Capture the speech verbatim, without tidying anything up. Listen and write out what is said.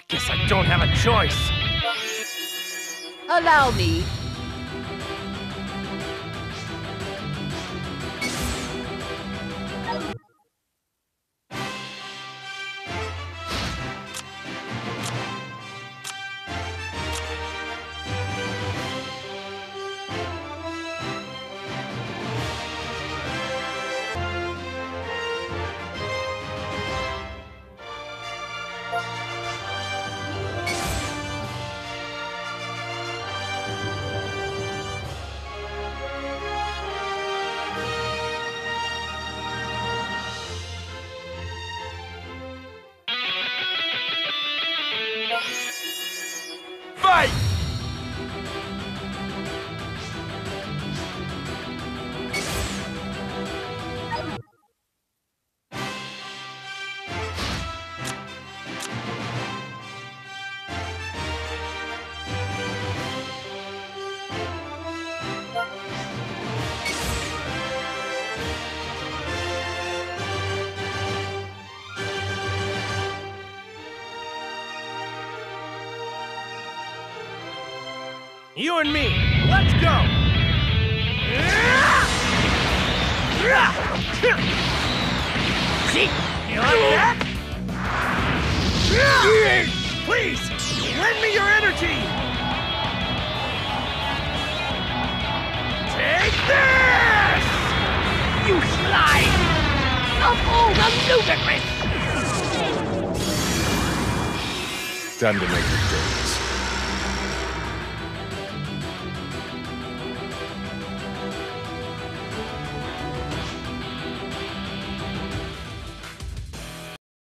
Guess I don't have a choice. Allow me. Fight! You and me, let's go! See? You like that? Please, lend me your energy! Take this! You slide! Of all the ludicrous! Time to make the days.